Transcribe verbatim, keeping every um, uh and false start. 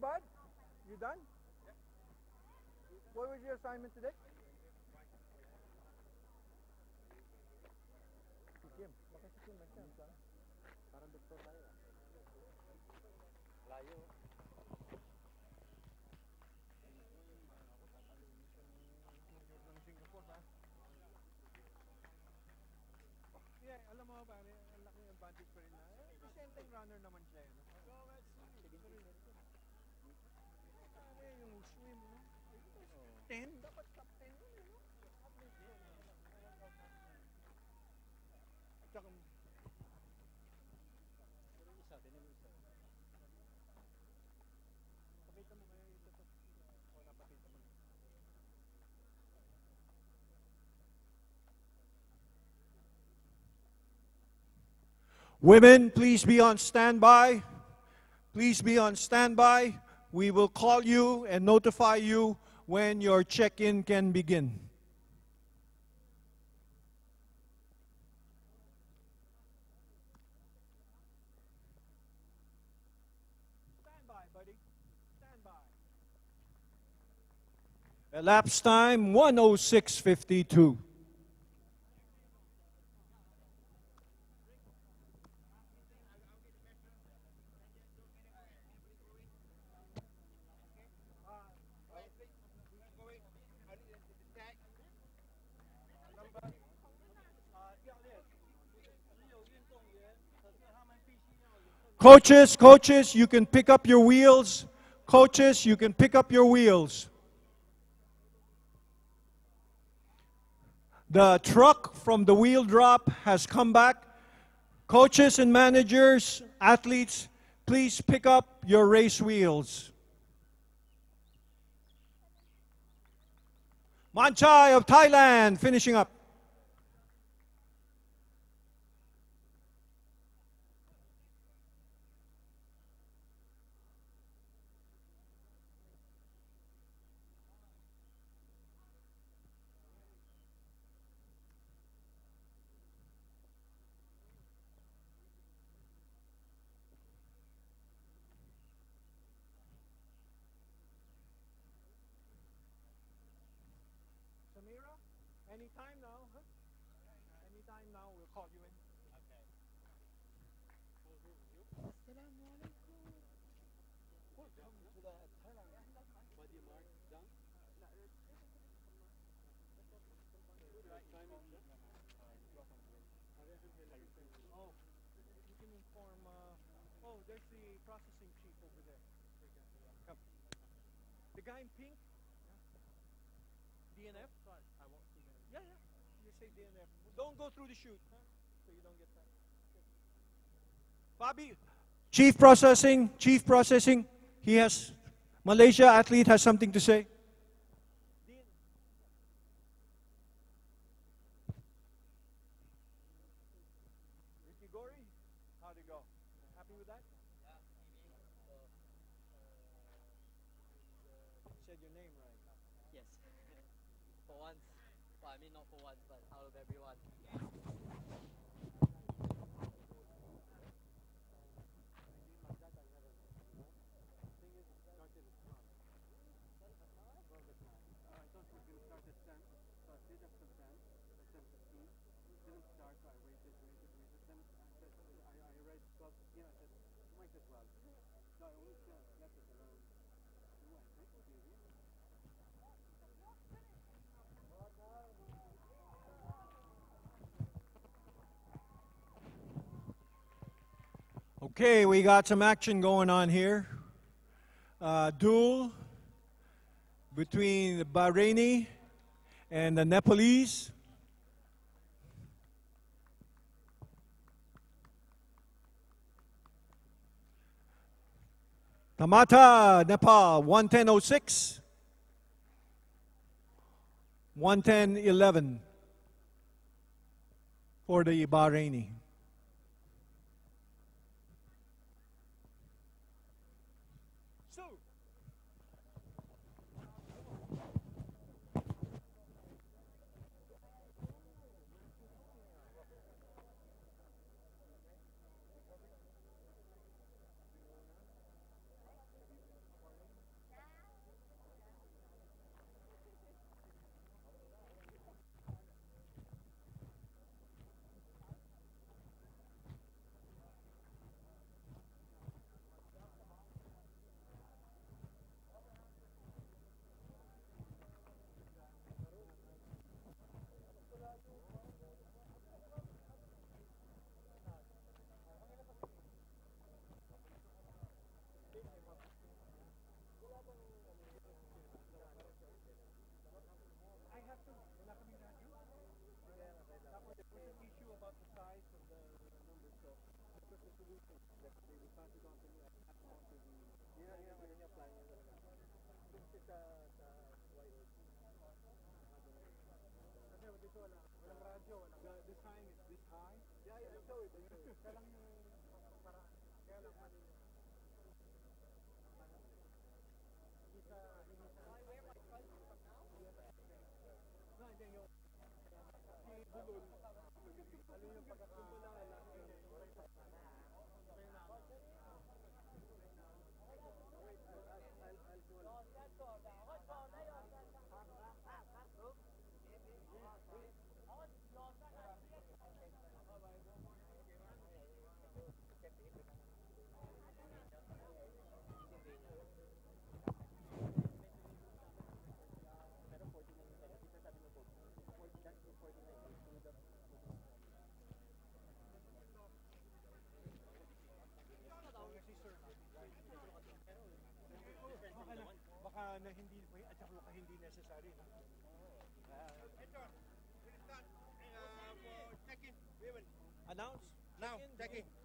bud? You done? What was your assignment today? Si Kim. Bakit si Kim nag-sense, ha? Parang doktor tayo. Layo. Ng Singapore, ha? Yeah, alam mo pare, ang laking advantage pa rin na. Eh, decenteng runner naman siya, no? Pare, yung swim, no? ten, dapat top ten yun, no? At saka, isa, tinan mo isa. Pakita mo kaya ito to. O, napakita mo na. Women, please be on standby. Please be on standby. We will call you and notify you when your check-in can begin. Stand by, buddy. Stand by. Elapsed time one oh six fifty-two. Coaches, coaches, you can pick up your wheels. Coaches, you can pick up your wheels. The truck from the wheel drop has come back. Coaches and managers, athletes, please pick up your race wheels. Manchai of Thailand finishing up. Samira, anytime now, huh? Anytime now, we'll call you in. Okay. Assalamualaikum. Welcome to the Thailand. Body mark done? Oh, you can inform, uh, oh, there's the processing chief over there. Come. The guy in pink? D N F? I won't see them. Yeah, yeah. You say D N F. Don't go through the chute, huh? So you don't get that. Bobby, Chief Processing, Chief Processing, he has, Malaysia athlete has something to say. Ricky Gori, how'd it go? Happy with that? Yeah. Said your name right. Yes. For once. Well, I mean not for once, but out of everyone. Okay, we got some action going on here. Uh, duel between the Bahraini and the Nepalese. Tamata, Nepal, one ten oh six. one ten eleven for the Bahraini. an issue about the size of the number, so this was the solution that they will pass it on to me at on to the. Yun ang yun ang ano niya, plan niya talaga. Since sa sa Y O G. Kasi dito wala, walang radyo, walang. The, the sign is this high? Yeah, yeah, I'll show it. I'll show it. Kaya lang yung paraan. Kaya lang mali niya. Hindi sa, hindi sa. No, hindi yung si Bulol. Ano yung pagkakumula lang. Baka na hindi at saka baka hindi necessary. Ito, when it's done, uh, for check-in, we will Announce? now Check-in. check-in.